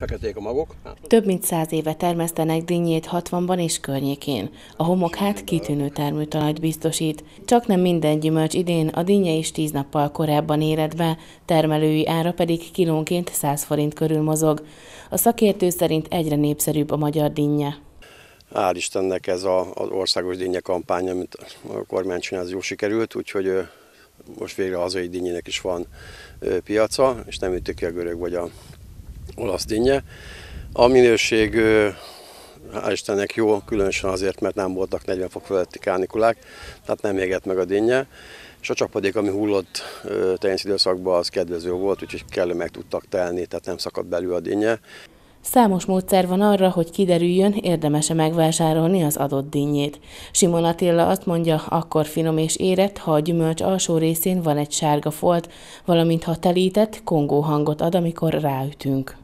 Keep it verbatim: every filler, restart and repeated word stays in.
Feketék a magok. Több mint száz éve termesztenek dinnyét Hatvanban és környékén. A homokhát kitűnő termőtalajt biztosít. Csaknem minden gyümölcs idén a dinnye is tíz nappal korábban éred be, termelői ára pedig kilónként száz forint körül mozog. A szakértő szerint egyre népszerűbb a magyar dinnye. Hál' Istennek ez az országos dinnye kampány, amit a kormány csinál, ez jól sikerült, úgyhogy most végre a hazai dinnyének is van piaca, és nem ütik ki a görög vagy a olasz dinnye. A minőség hál' Istennek jó, különösen azért, mert nem voltak negyven fok feletti kánikulák, tehát nem égett meg a dinnye. És a csapadék, ami hullott tavasz időszakban, az kedvező volt, úgyhogy kellő meg tudtak telni, tehát nem szakadt belül a dinnye. Számos módszer van arra, hogy kiderüljön, érdemes-e megvásárolni az adott dinnyét. Simon Attila azt mondja, akkor finom és érett, ha a gyümölcs alsó részén van egy sárga folt, valamint ha telített, kongó hangot ad, amikor ráütünk.